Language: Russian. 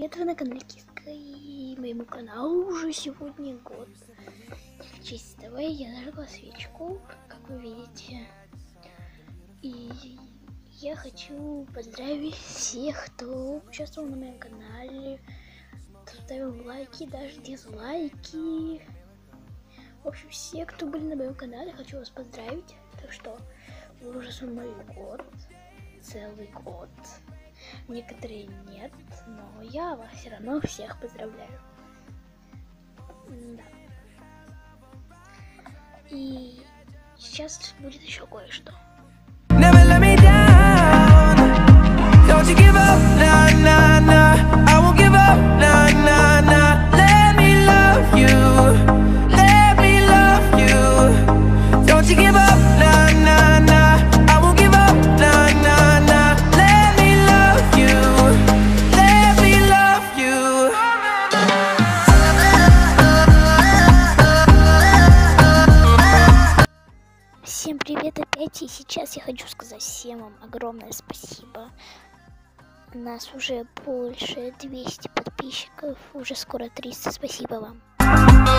привет, вы на канале Киска, и моему каналу уже сегодня год. В честь этого я зажгла свечку, как вы видите. И я хочу поздравить всех, кто участвовал на моем канале, кто ставил лайки, даже дизлайки. В общем, все, кто были на моем канале, хочу вас поздравить. Так что вы уже со мной год, целый год. Некоторые нет, но я вас все равно всех поздравляю. Да. И сейчас будет еще кое-что. Всем привет опять, и сейчас я хочу сказать всем вам огромное спасибо. У нас уже больше 200 подписчиков, уже скоро 300, спасибо вам.